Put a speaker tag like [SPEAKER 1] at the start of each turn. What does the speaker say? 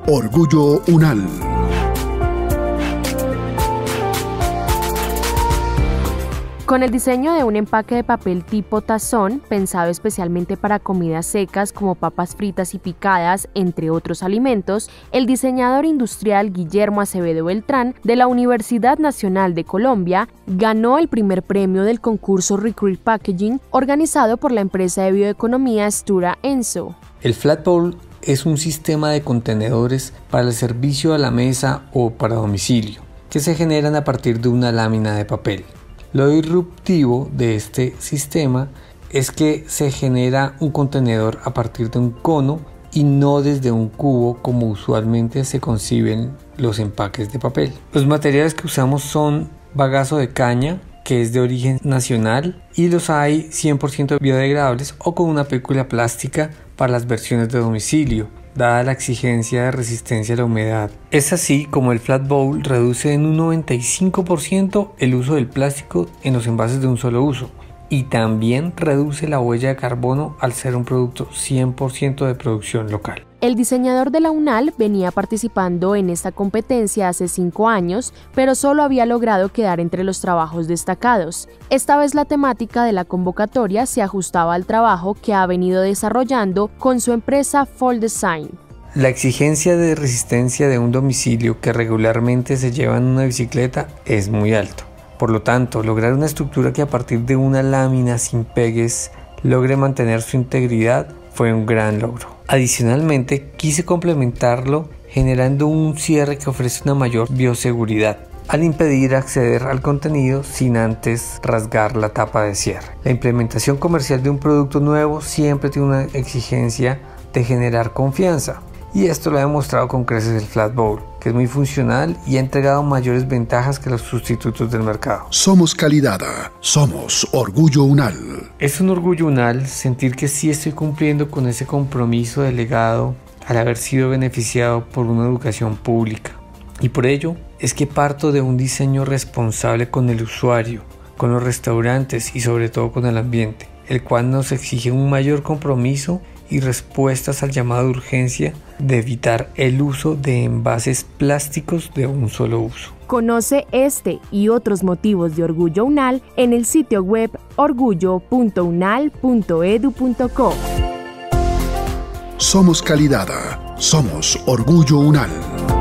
[SPEAKER 1] Orgullo Unal.
[SPEAKER 2] Con el diseño de un empaque de papel tipo tazón, pensado especialmente para comidas secas como papas fritas y picadas, entre otros alimentos, el diseñador industrial Guillermo Acevedo Beltrán, de la Universidad Nacional de Colombia, ganó el primer premio del concurso Recruit Packaging, organizado por la empresa de bioeconomía Stura Enso.
[SPEAKER 3] El Flat Bowl es un sistema de contenedores para el servicio a la mesa o para domicilio, que se generan a partir de una lámina de papel. Lo disruptivo de este sistema es que se genera un contenedor a partir de un cono y no desde un cubo como usualmente se conciben los empaques de papel. Los materiales que usamos son bagazo de caña, que es de origen nacional, y los hay 100% biodegradables o con una película plástica para las versiones de domicilio, dada la exigencia de resistencia a la humedad. Es así como el Flat Bowl reduce en un 95% el uso del plástico en los envases de un solo uso y también reduce la huella de carbono al ser un producto 100% de producción local.
[SPEAKER 2] El diseñador de la UNAL venía participando en esta competencia hace 5 años, pero solo había logrado quedar entre los trabajos destacados. Esta vez la temática de la convocatoria se ajustaba al trabajo que ha venido desarrollando con su empresa Fold Design.
[SPEAKER 3] La exigencia de resistencia de un domicilio que regularmente se lleva en una bicicleta es muy alto. Por lo tanto, lograr una estructura que a partir de una lámina sin pegues logre mantener su integridad fue un gran logro. Adicionalmente, quise complementarlo generando un cierre que ofrece una mayor bioseguridad, al impedir acceder al contenido sin antes rasgar la tapa de cierre. La implementación comercial de un producto nuevo siempre tiene una exigencia de generar confianza, y esto lo ha demostrado con creces el Flat Bowl, que es muy funcional y ha entregado mayores ventajas que los sustitutos del mercado.
[SPEAKER 1] Somos calidad, somos Orgullo Unal.
[SPEAKER 3] Es un orgullo unal sentir que sí estoy cumpliendo con ese compromiso delegado al haber sido beneficiado por una educación pública. Y por ello es que parto de un diseño responsable con el usuario, con los restaurantes y sobre todo con el ambiente, el cual nos exige un mayor compromiso y respuestas al llamado de urgencia de evitar el uso de envases plásticos de un solo uso.
[SPEAKER 2] Conoce este y otros motivos de Orgullo Unal en el sitio web orgullo.unal.edu.co.
[SPEAKER 1] Somos calidad, somos Orgullo Unal.